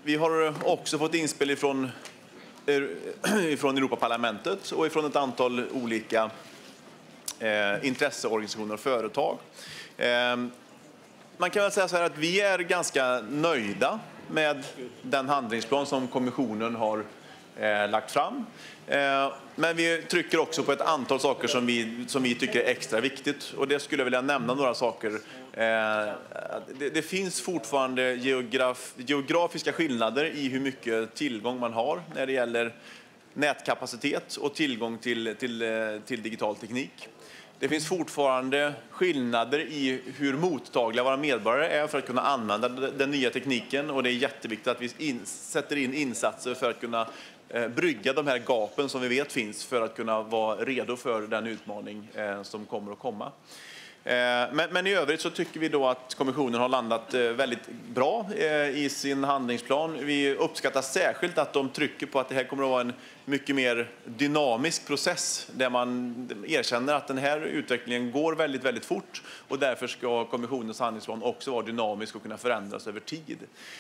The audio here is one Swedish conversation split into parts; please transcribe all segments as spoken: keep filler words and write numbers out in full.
vi har också fått inspel ifrån, ifrån Europaparlamentet och ifrån ett antal olika eh, intresseorganisationer och företag. Eh, man kan väl säga så här att vi är ganska nöjda med den handlingsplan som kommissionen har eh, lagt fram. Eh, men vi trycker också på ett antal saker som vi, som vi tycker är extra viktigt. Och det skulle jag vilja nämna några saker. Eh, det, det finns fortfarande geograf, geografiska skillnader i hur mycket tillgång man har när det gäller nätkapacitet och tillgång till, till, till digital teknik. Det finns fortfarande skillnader i hur mottagliga våra medborgare är för att kunna använda den nya tekniken. Och det är jätteviktigt att vi in, sätter in insatser för att kunna eh, brygga de här gapen som vi vet finns för att kunna vara redo för den utmaning eh, som kommer att komma. Men, men i övrigt så tycker vi då att kommissionen har landat väldigt bra i sin handlingsplan. Vi uppskattar särskilt att de trycker på att det här kommer att vara en mycket mer dynamisk process där man erkänner att den här utvecklingen går väldigt, väldigt fort och därför ska kommissionens handlingsplan också vara dynamisk och kunna förändras över tid.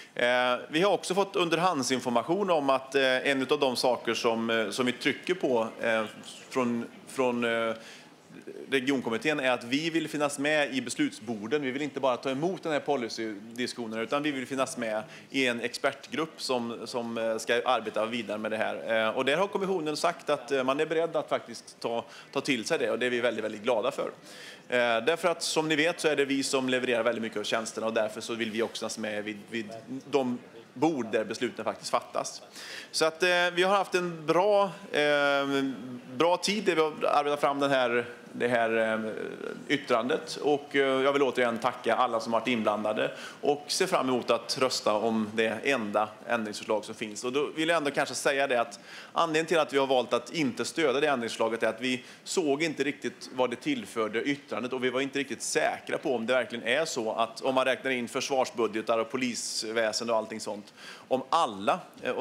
Vi har också fått underhandsinformation om att en av de saker som, som vi trycker på från, från regionkommittén är att vi vill finnas med i beslutsborden. Vi vill inte bara ta emot den här policydiskussionen utan vi vill finnas med i en expertgrupp som, som ska arbeta vidare med det här. Och där har kommissionen sagt att man är beredd att faktiskt ta, ta till sig det och det är vi väldigt, väldigt glada för. Därför att som ni vet så är det vi som levererar väldigt mycket av tjänsterna och därför så vill vi också finnas med vid, vid de bord där besluten faktiskt fattas. Så att eh, vi har haft en bra, eh, bra tid där vi har arbetat fram den här, det här eh, yttrandet och eh, jag vill återigen tacka alla som varit inblandade och se fram emot att rösta om det enda ändringsförslag som finns. Och då vill jag ändå kanske säga det att anledningen till att vi har valt att inte stödja det ändringsförslaget är att vi såg inte riktigt vad det tillförde yttrandet och vi var inte riktigt säkra på om det verkligen är så att om man räknar in försvarsbudgetar och polisväsen och allting sånt, om alla,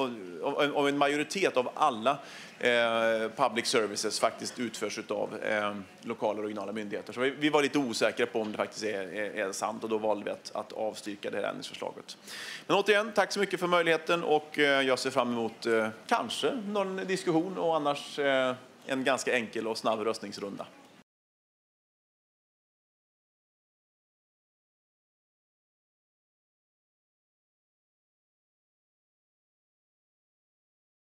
om en majoritet av alla eh, public services faktiskt utförs av eh, lokala och regionala myndigheter. Så vi, vi var lite osäkra på om det faktiskt är, är, är sant och då valde vi att, att avstyrka det här ändringsförslaget. Men återigen, tack så mycket för möjligheten och eh, jag ser fram emot eh, kanske någon diskussion och annars eh, en ganska enkel och snabb röstningsrunda.